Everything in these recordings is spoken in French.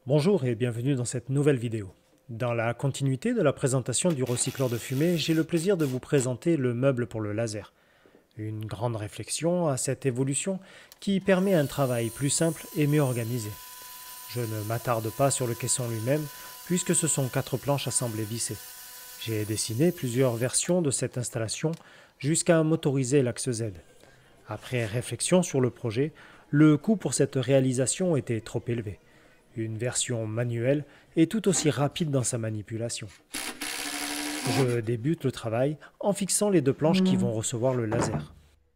Bonjour et bienvenue dans cette nouvelle vidéo. Dans la continuité de la présentation du recycleur de fumée, j'ai le plaisir de vous présenter le meuble pour le laser. Une grande réflexion à cette évolution qui permet un travail plus simple et mieux organisé. Je ne m'attarde pas sur le caisson lui-même puisque ce sont 4 planches assemblées vissées. J'ai dessiné plusieurs versions de cette installation jusqu'à motoriser l'axe Z. Après réflexion sur le projet, le coût pour cette réalisation était trop élevé. Une version manuelle est tout aussi rapide dans sa manipulation. Je débute le travail en fixant les 2 planches qui vont recevoir le laser.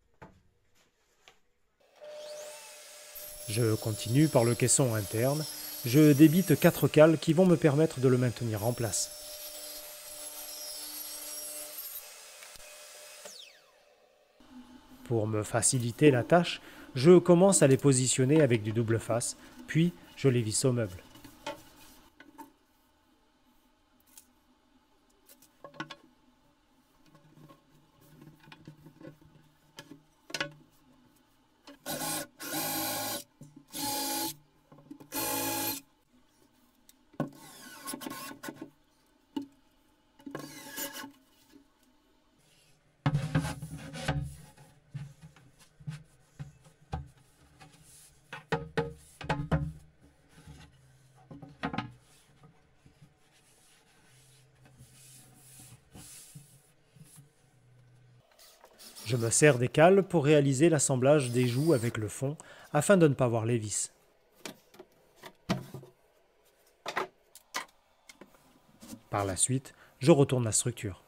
Je continue par le caisson interne. Je débite 4 cales qui vont me permettre de le maintenir en place. Pour me faciliter la tâche, je commence à les positionner avec du double face, puis je les visse au meuble. Je me sers des cales pour réaliser l'assemblage des joues avec le fond afin de ne pas voir les vis. Par la suite, je retourne la structure.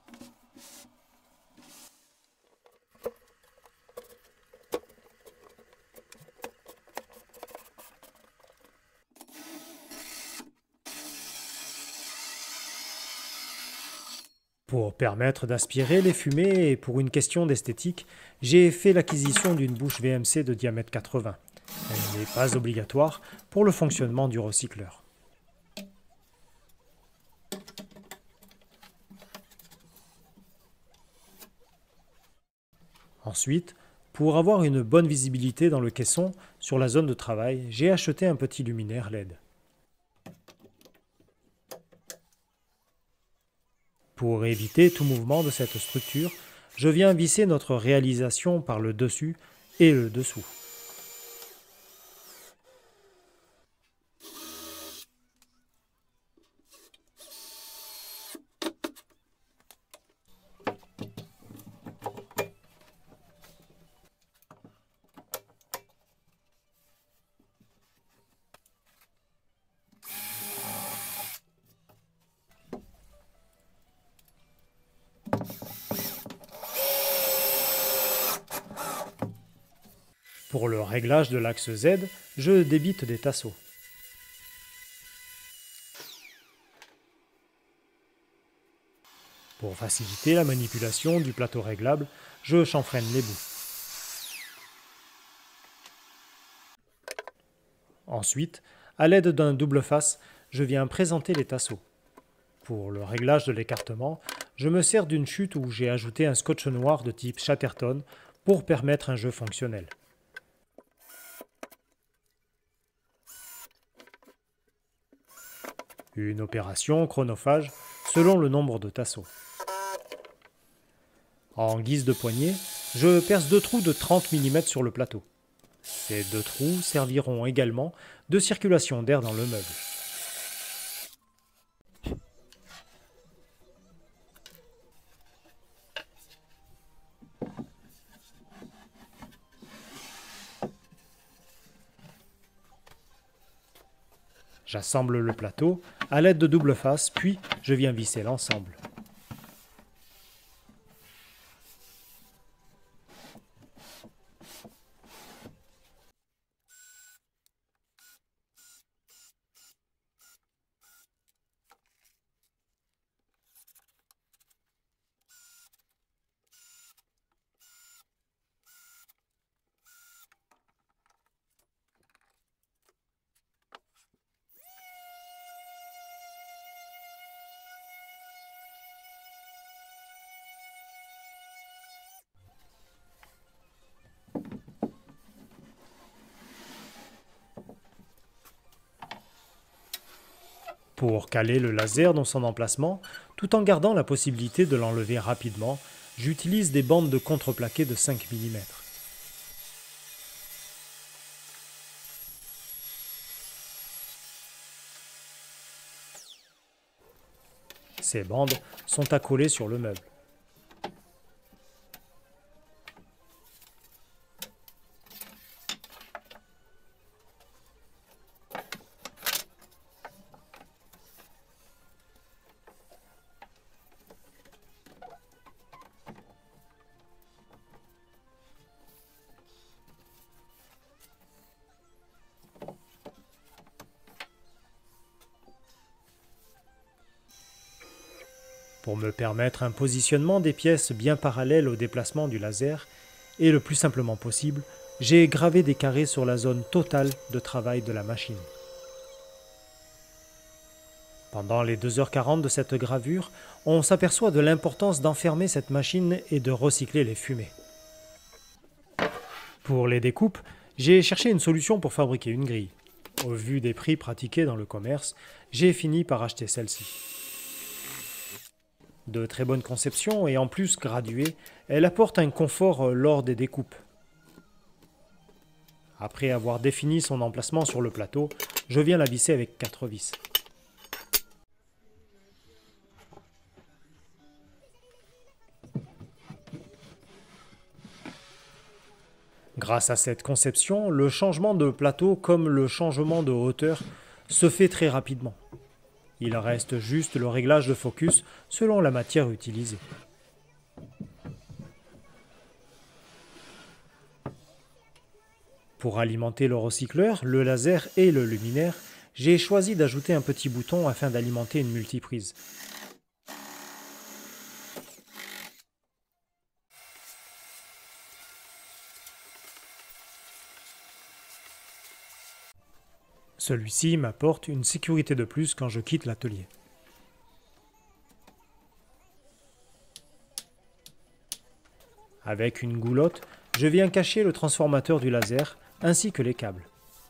Pour permettre d'aspirer les fumées et pour une question d'esthétique, j'ai fait l'acquisition d'une bouche VMC de diamètre 80. Elle n'est pas obligatoire pour le fonctionnement du recycleur. Ensuite, pour avoir une bonne visibilité dans le caisson sur la zone de travail, j'ai acheté un petit luminaire LED. Pour éviter tout mouvement de cette structure, je viens visser notre réalisation par le dessus et le dessous. Pour le réglage de l'axe Z, je débite des tasseaux. Pour faciliter la manipulation du plateau réglable, je chanfreine les bouts. Ensuite, à l'aide d'un double face, je viens présenter les tasseaux. Pour le réglage de l'écartement, je me sers d'une chute où j'ai ajouté un scotch noir de type Chatterton pour permettre un jeu fonctionnel. Une opération chronophage selon le nombre de tasseaux. En guise de poignée, je perce 2 trous de 30 mm sur le plateau. Ces 2 trous serviront également de circulation d'air dans le meuble. J'assemble le plateau à l'aide de double face, puis je viens visser l'ensemble. Pour caler le laser dans son emplacement, tout en gardant la possibilité de l'enlever rapidement, j'utilise des bandes de contreplaqué de 5 mm. Ces bandes sont à coller sur le meuble. Pour me permettre un positionnement des pièces bien parallèle au déplacement du laser, et le plus simplement possible, j'ai gravé des carrés sur la zone totale de travail de la machine. Pendant les 2h40 de cette gravure, on s'aperçoit de l'importance d'enfermer cette machine et de recycler les fumées. Pour les découpes, j'ai cherché une solution pour fabriquer une grille. Au vu des prix pratiqués dans le commerce, j'ai fini par acheter celle-ci. De très bonne conception et en plus graduée, elle apporte un confort lors des découpes. Après avoir défini son emplacement sur le plateau, je viens la visser avec 4 vis. Grâce à cette conception, le changement de plateau comme le changement de hauteur se fait très rapidement. Il reste juste le réglage de focus selon la matière utilisée. Pour alimenter le recycleur, le laser et le luminaire, j'ai choisi d'ajouter un petit bouton afin d'alimenter une multiprise. Celui-ci m'apporte une sécurité de plus quand je quitte l'atelier. Avec une goulotte, je viens cacher le transformateur du laser ainsi que les câbles.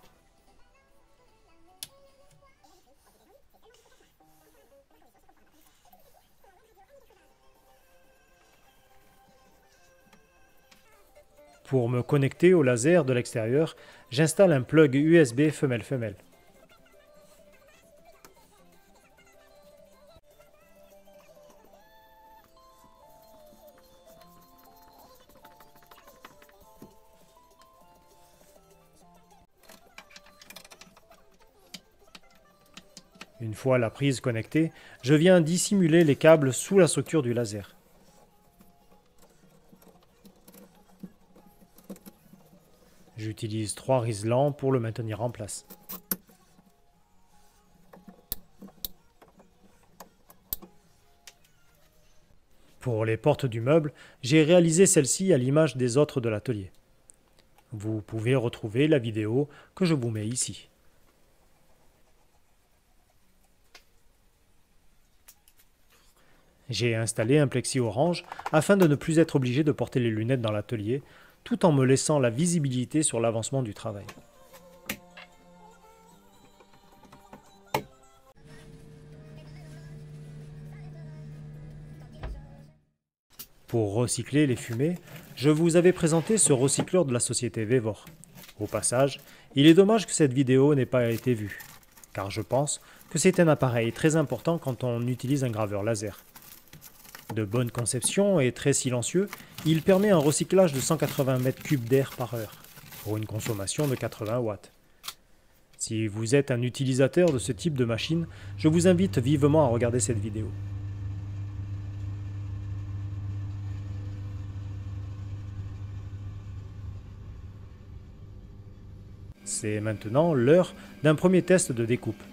Pour me connecter au laser de l'extérieur, j'installe un plug USB femelle-femelle. Une fois la prise connectée, je viens dissimuler les câbles sous la structure du laser. J'utilise 3 riselants pour le maintenir en place. Pour les portes du meuble, j'ai réalisé celles-ci à l'image des autres de l'atelier. Vous pouvez retrouver la vidéo que je vous mets ici. J'ai installé un plexi orange afin de ne plus être obligé de porter les lunettes dans l'atelier, tout en me laissant la visibilité sur l'avancement du travail. Pour recycler les fumées, je vous avais présenté ce recycleur de la société Vevor. Au passage, il est dommage que cette vidéo n'ait pas été vue, car je pense que c'est un appareil très important quand on utilise un graveur laser. De bonne conception et très silencieux, il permet un recyclage de 180 m3 d'air par heure, pour une consommation de 80 watts. Si vous êtes un utilisateur de ce type de machine, je vous invite vivement à regarder cette vidéo. C'est maintenant l'heure d'un premier test de découpe.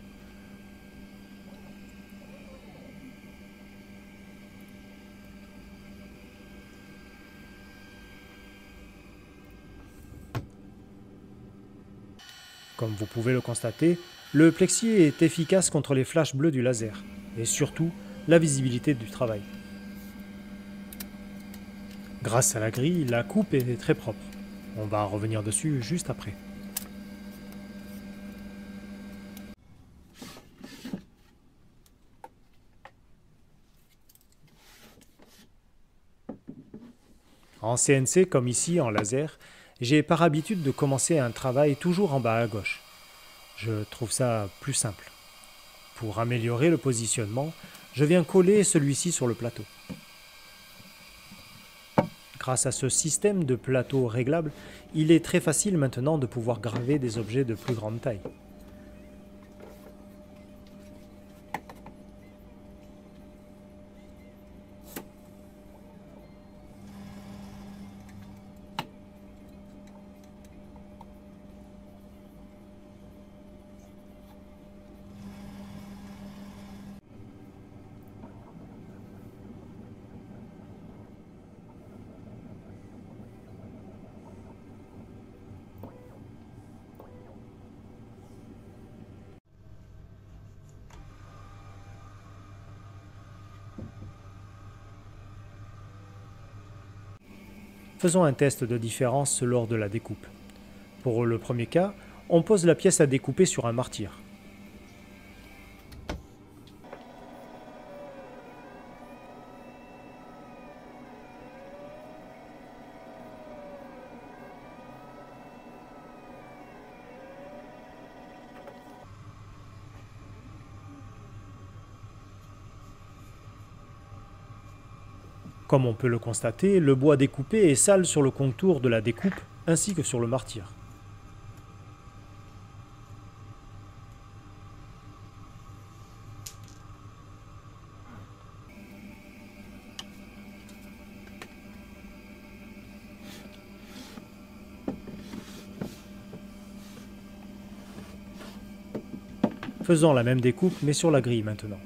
Comme vous pouvez le constater, le plexi est efficace contre les flashs bleus du laser, et surtout la visibilité du travail. Grâce à la grille, la coupe est très propre. On va revenir dessus juste après. En CNC comme ici en laser, j'ai par habitude de commencer un travail toujours en bas à gauche. Je trouve ça plus simple. Pour améliorer le positionnement, je viens coller celui-ci sur le plateau. Grâce à ce système de plateau réglable, il est très facile maintenant de pouvoir graver des objets de plus grande taille. Faisons un test de différence lors de la découpe. Pour le premier cas, on pose la pièce à découper sur un martyr. Comme on peut le constater, le bois découpé est sale sur le contour de la découpe ainsi que sur le martyr. Faisons la même découpe mais sur la grille maintenant.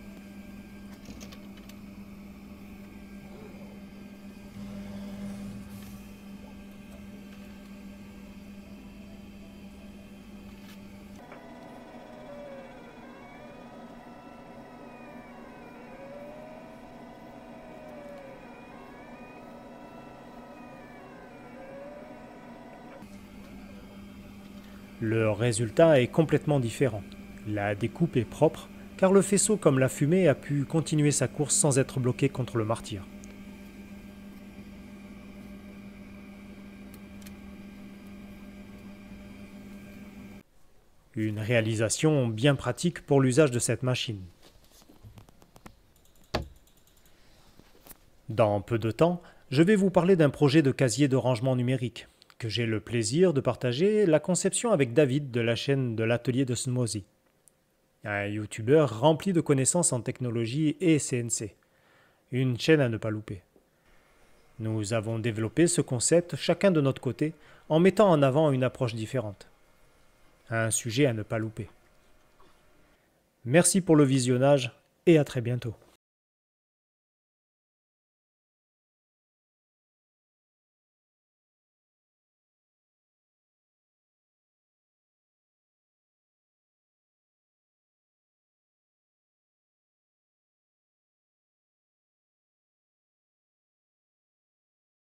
Le résultat est complètement différent. La découpe est propre, car le faisceau comme la fumée a pu continuer sa course sans être bloqué contre le martyr. Une réalisation bien pratique pour l'usage de cette machine. Dans peu de temps, je vais vous parler d'un projet de casier de rangement numérique, que j'ai le plaisir de partager la conception avec David de la chaîne de l'atelier de Smoothie, un youtubeur rempli de connaissances en technologie et CNC. Une chaîne à ne pas louper. Nous avons développé ce concept chacun de notre côté en mettant en avant une approche différente. Un sujet à ne pas louper. Merci pour le visionnage et à très bientôt.